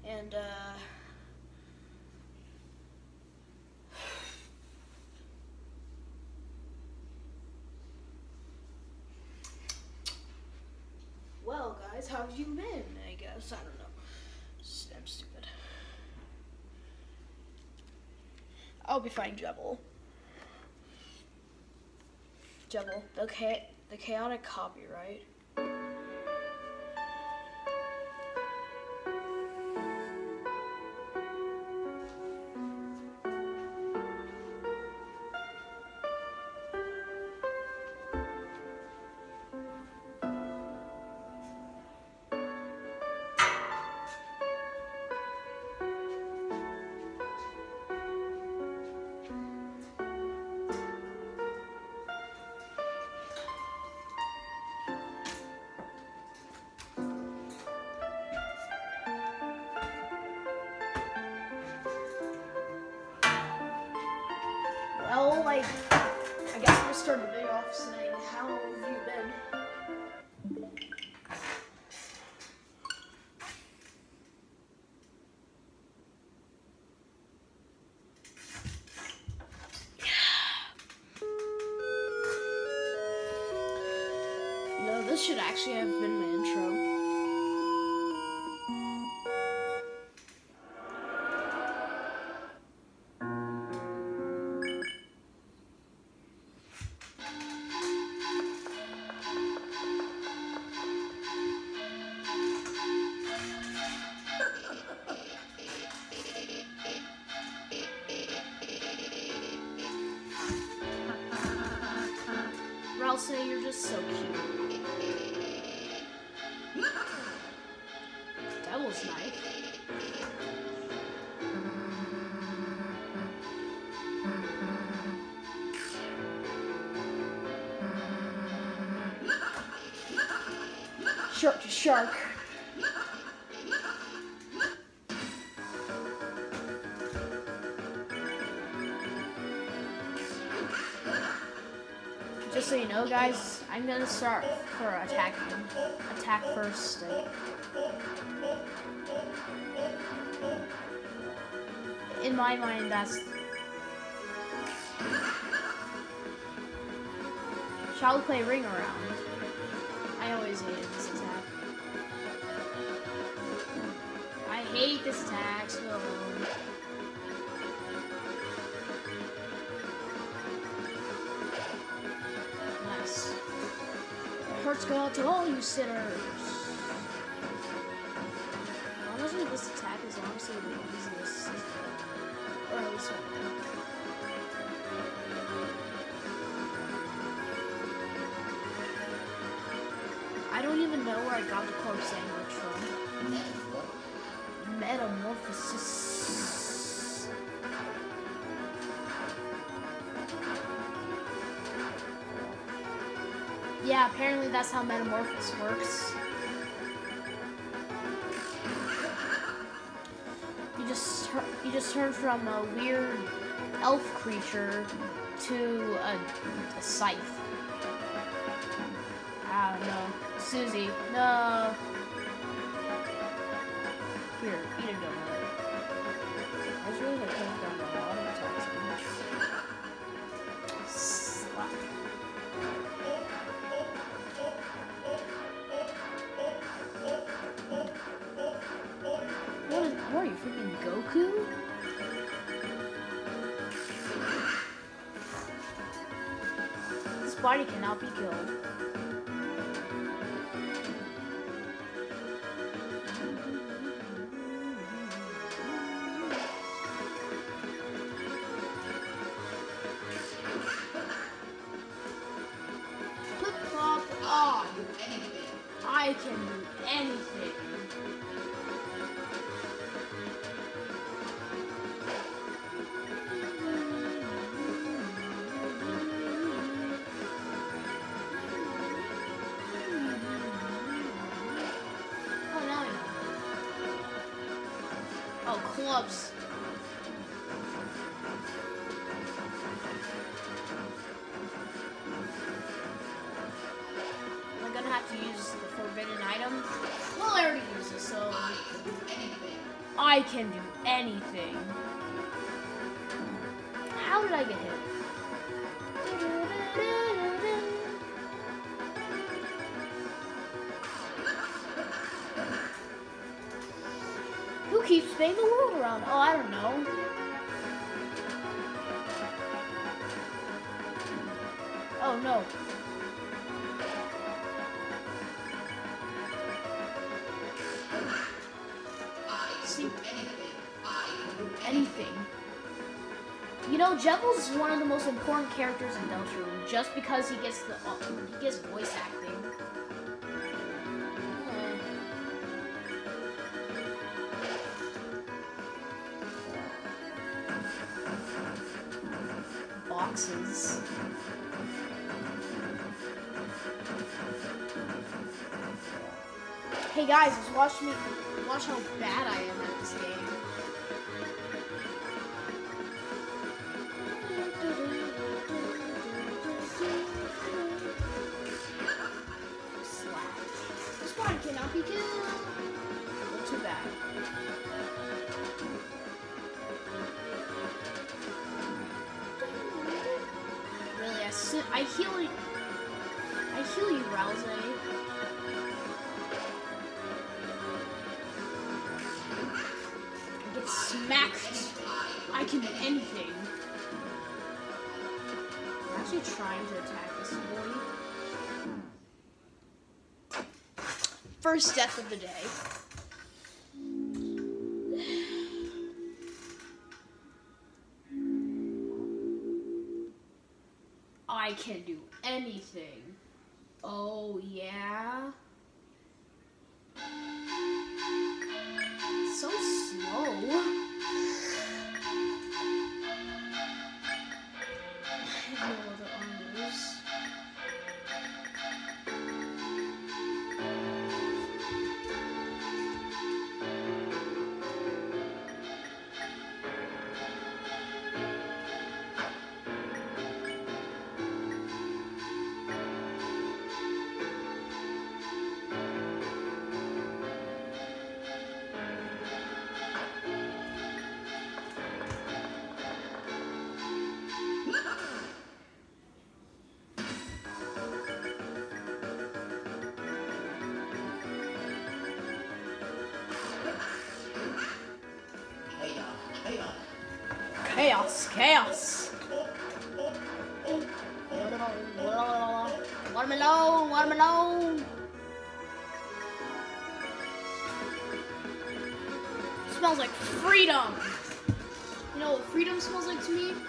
And well, guys, how have you been? I guess I don't know. I'm stupid. I'll be fine, Jebel. Jebel, the chaotic copyright. Well, I guess we'll start the video off saying, how have you been? You know, this should actually have been my intro. I'll say you're just so cute. Devil's knife. Shark to shark. Just so you know, guys, I'm gonna start for attacking. Attack first. In my mind, that's. Shall we play ring around? I always hated this attack. I hate this attack so. Hearts go out to all you sinners. Honestly, this attack is honestly the easiest. Or at least one. I don't even know where I got the club sandwich from. Metamorphosis. Yeah, apparently that's how Metamorphosis works. You just turn from a weird elf creature to a scythe. I don't know. Susie, no. Here, eat a donut. I was really like done a lot of attacks. Slap. What are you, freaking Goku? This body cannot be killed. Flip-flop on. I can do anything. Oh, clubs. I'm gonna have to use the forbidden item. Well, I already used it, so I can do anything. How did I get hit? Who keeps spinning the world around? Oh, I don't know. Oh, no. See, anything. You know, Jevils is one of the most important characters in Deltarune, just because he gets voice acting. Boxes. Hey guys, just watch how bad I am at this game. Slash. This body cannot be killed. Well, too bad. Really, I heal you, Rouse. Smacked. I can do anything. I'm actually trying to attack this boy. First death of the day. I can do anything. Oh, yeah? So slow. I have no other armors. Chaos, chaos. Let me alone, let me alone. Smells like freedom. You know what freedom smells like to me?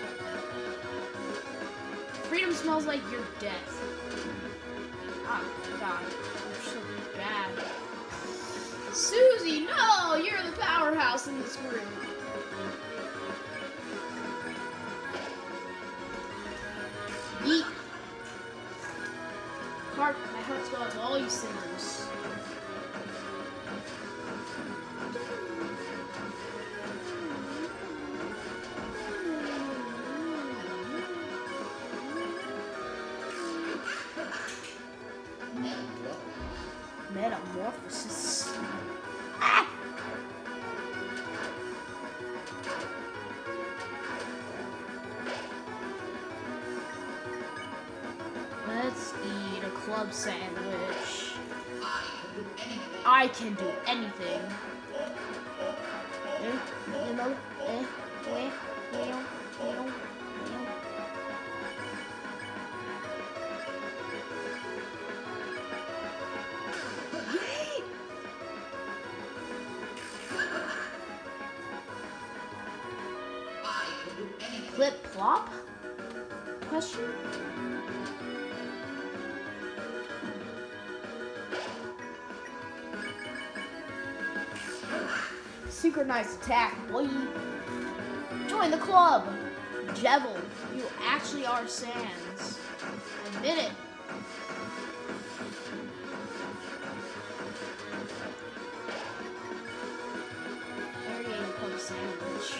Freedom smells like your death. Oh God, you're so bad. Susie, no, you're the powerhouse in this group. Yeet. My hearts go out to all you sinners. Metamorphosis. Ah! Let's eat a club sandwich. I can do anything. Clip plop? Question? Synchronized attack, boy. Join the club. Jevil, you actually are Sans. Admit it. I already ate a club sandwich.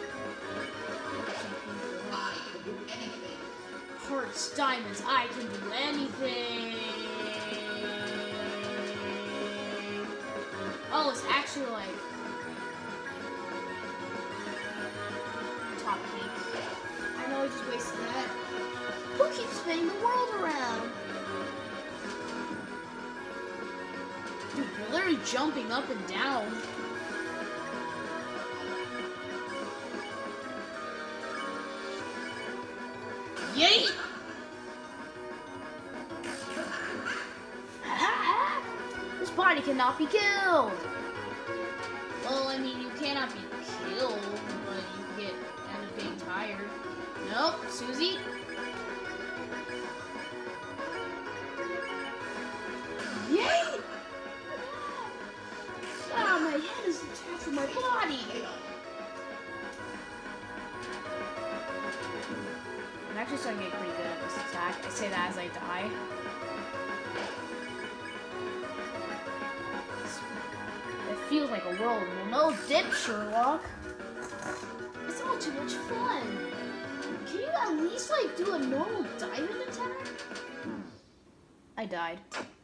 Hearts, diamonds, I can do anything. Oh, it's actually like just wasted that. Who keeps spinning the world around? Dude, you're literally jumping up and down. Yay! This body cannot be killed. Well, I mean, you cannot be killed, but you can end up being tired. Nope, Susie. Yay! Ah, my head is attached to my body. I'm actually starting to get pretty good at this attack. I say that as I die. It feels like a whirlwind. No dip, Sherlock. It's all too much fun. Can you at least like do a normal diamond attack? I died.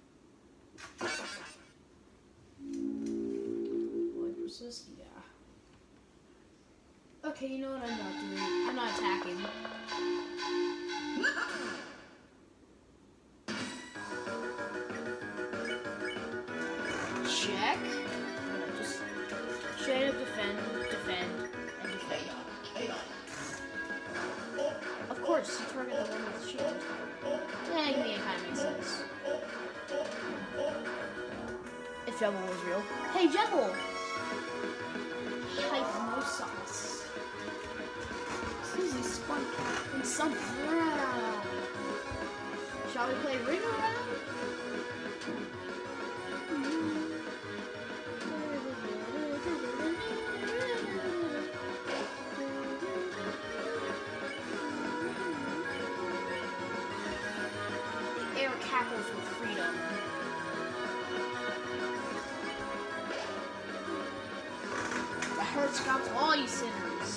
Boy, persist? Yeah. Okay, you know what I'm not doing? I'm not attacking. Check. Just straight up defend, and defend. Of course, you target the one with the shield. Yeah, I mean, it kind of makes sense. If Jebble was real. Hey, Jebble! Hypnosos. Susie spun in some round. Shall we play ring around? The air cackles with freedom. The heart scalps all you sinners.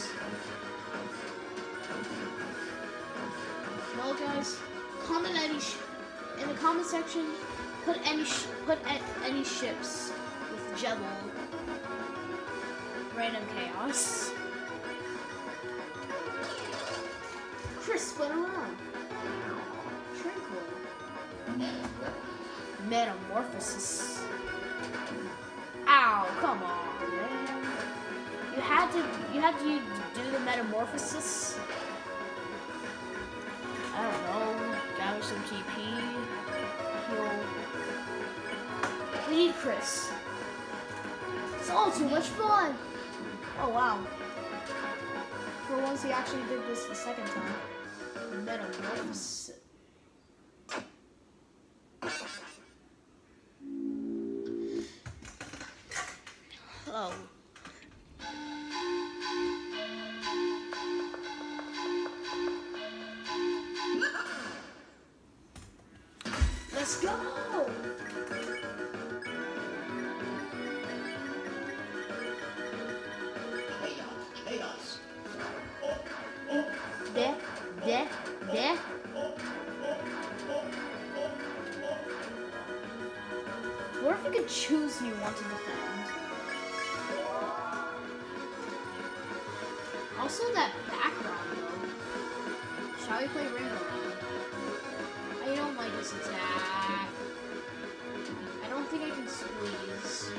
Well, guys, comment in the comment section. Put any ships with Jebble. Random chaos. Chris spun around. Tranquil. Metamorphosis. Ow! Come on, man. You had to do the metamorphosis. I don't know. Gather some TP. Heal. We need Chris. It's all too much fun. Oh wow. For once, he actually did this the second time. Metamorphosis. Oh. Let's go! Chaos. There. What if we could choose who you want to defend? Also, that background though. Shall we play Ring Around? I don't like this attack. I don't think I can squeeze.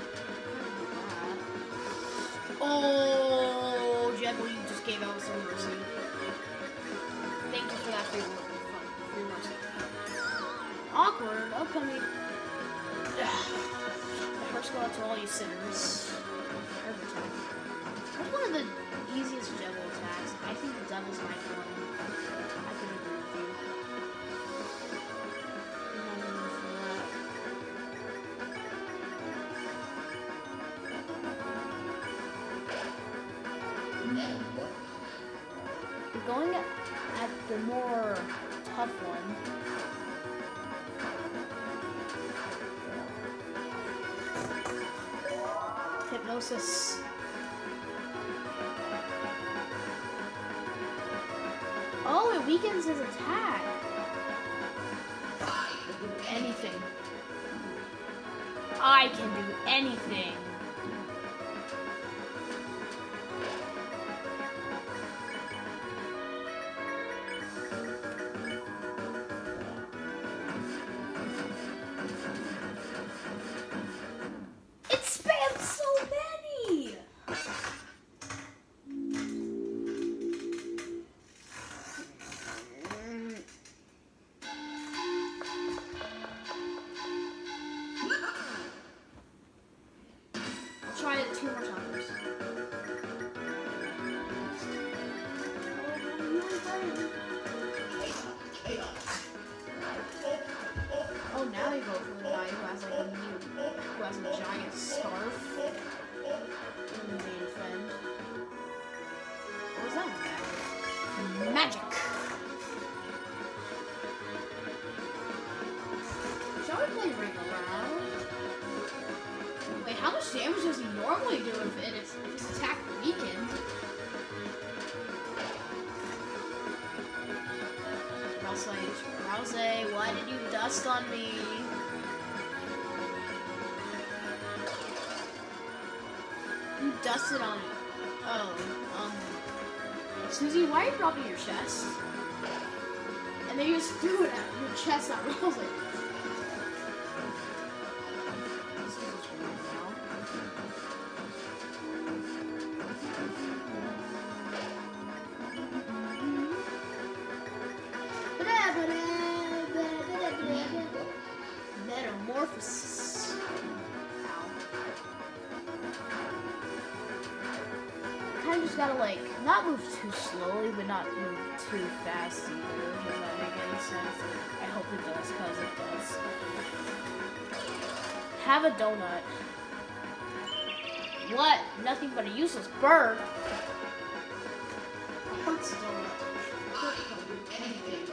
Oh, Jebble, you just gave out some mercy. Thank you for that free mercy. Awkward, upcoming. The first go out to all you sinners. Every time. That's one of the easiest Jebble attacks. I think the Devil's Knife one. I could agree with you. We're going at the more tough one. Hypnosis. Oh, it weakens his attack. Anything. I can do anything. do if it's attack weakened. Rouse, why did you dust on me? You dusted on me. Oh, Susie, why are you dropping your chest? And then you just threw it at your chest at Rouse. Metamorphosis. Ow. Kind of just gotta like not move too slowly, but not move too fast either. Does that make any sense? I hope it does, cause it does. Have a donut. What? Nothing but a useless bird. Hurts donut. Anything.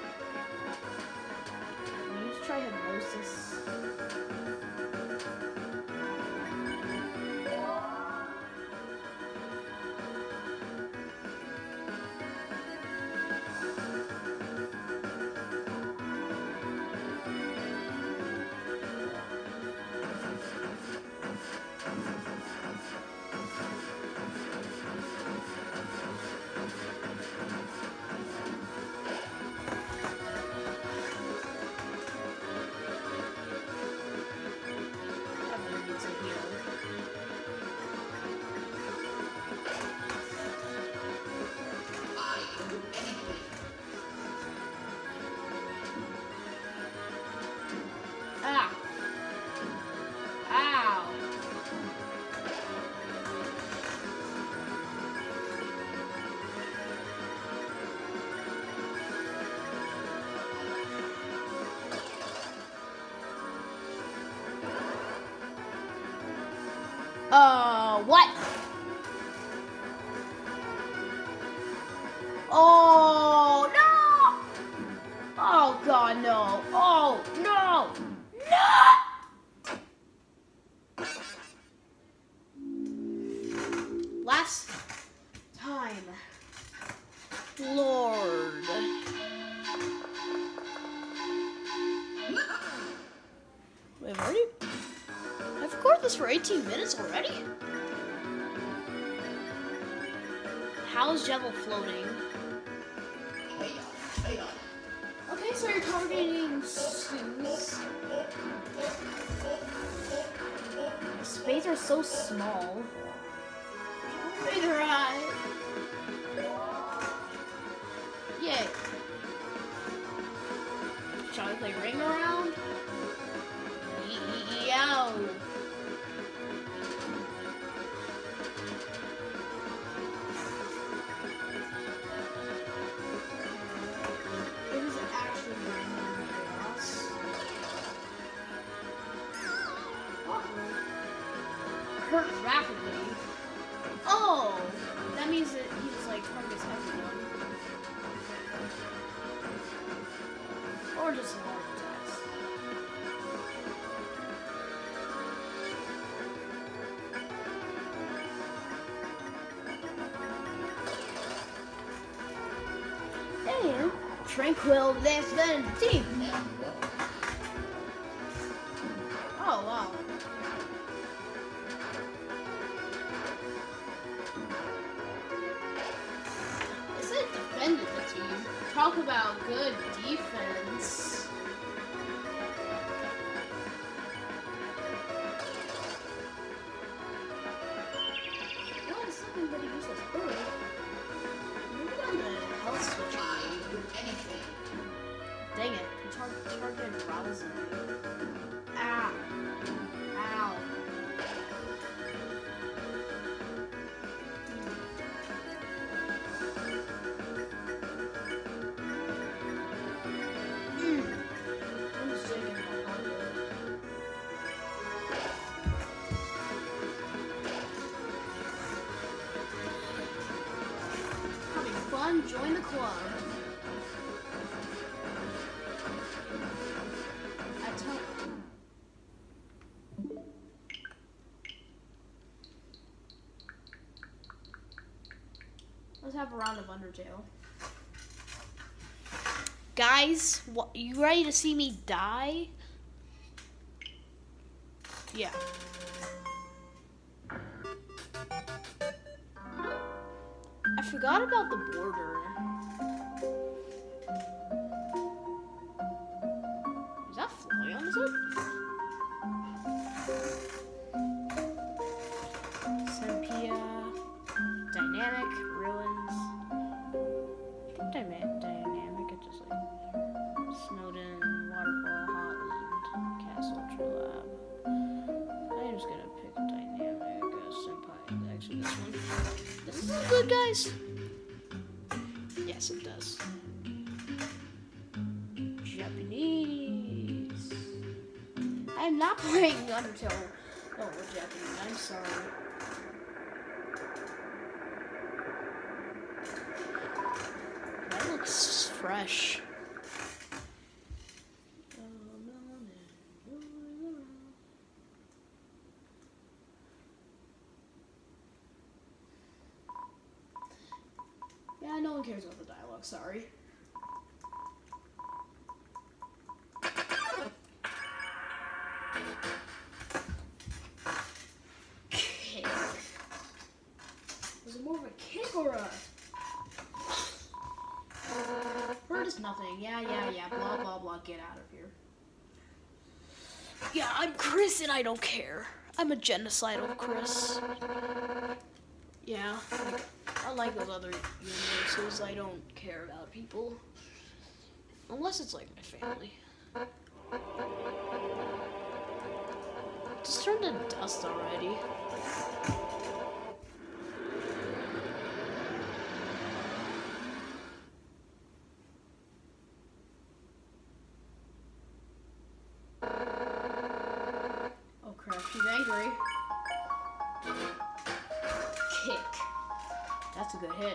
Try hypnosis. What? Oh, no! Oh, God, no. Oh, no! No! Last time. Lord. Wait, I've already... I've recorded this for 18 minutes already? How is Jevil floating? Okay, so you're targeting Suze. The spades are so small. Look at her eye. Yay. Shall we play ring around? Yow. Hurt rapidly. Oh! That means that he just like targets everyone. Or just a lot of attacks. And Tranquil less than team. Oh wow. Defended the team. Talk about good defense. What is something that he uses bird? Maybe on the health switch. Anything. Dang it. He targeted Rouse. Ah. Ow. Join the club. Let's have a round of Undertale. Guys, what, you ready to see me die? Yeah. I forgot about the border. Is that fly on his head? Sempia, Dynamic, Ruins. I think Dynamic, it just like Snowden, Waterfall, Hotland, Castle, True Lab. I'm just gonna pick Dynamic, Senpai. Actually, this one. This is good, guys. Yes, it does. Japanese. I'm not playing Undertale. Oh, with Japanese. I'm sorry. That looks fresh. Yeah, no one cares about the dialogue, sorry. Kick. Was it more of a kick or a... Hurt is nothing. Yeah, blah, blah, blah, get out of here. Yeah, I'm Chris and I don't care. I'm a genocidal Chris. Yeah, like, unlike those other universes, I don't care about people. Unless it's like my family. Just turned to dust already. Oh crap, she's angry. Kick. That's a good hit.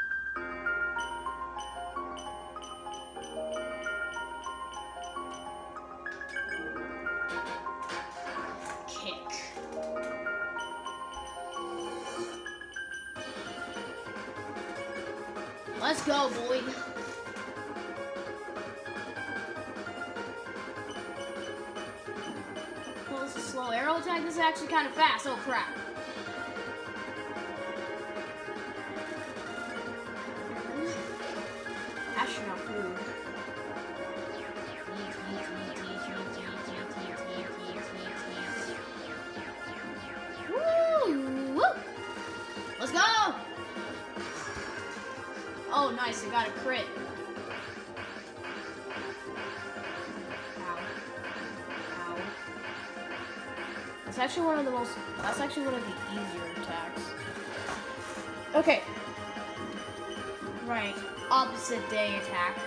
Kick. Let's go, boy. Well, this is a slow arrow attack. This is actually kind of fast. Oh crap. Astronaut food. Woo! Let's go! Oh, nice. I got a crit. Ow. Ow. That's actually one of the easier attacks. Okay. Right. Opposite day attack.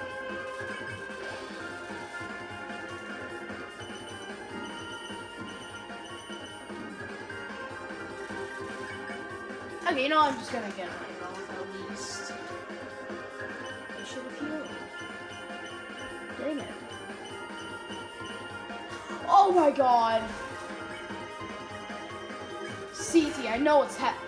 Okay, you know, I'm just gonna get my health at least. It should have healed. Dang it. Oh my god! CT, I know it's